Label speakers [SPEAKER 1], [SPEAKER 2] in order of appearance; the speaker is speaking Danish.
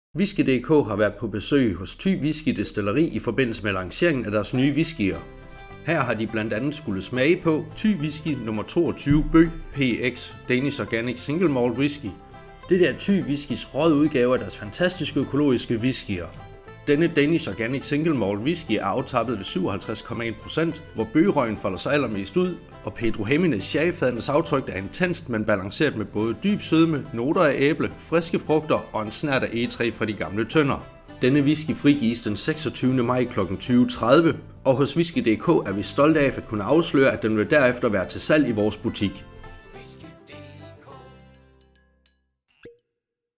[SPEAKER 1] Whisky.dk har været på besøg hos Thy Whisky Destilleri i forbindelse med lanceringen af deres nye whiskyer. Her har de blandt andet skulle smage på Thy Whisky nummer 22 Bø PX Danish Organic Single Malt Whisky. Det er Thy Whiskys røde udgave af deres fantastiske økologiske whiskyer. Denne Danish Organic Single Malt Whisky er aftappet ved 57,1%, hvor bøgerøgen folder sig allermest ud, og Pedro Jiménez sherryfadenes aftryk er intenst, men balanceret med både dyb sødme, noter af æble, friske frugter og en snert af egetræ fra de gamle tønder. Denne whisky frigives den 26. maj kl. 20:30, og hos Whisky.dk er vi stolte af at kunne afsløre, at den vil derefter være til salg i vores butik.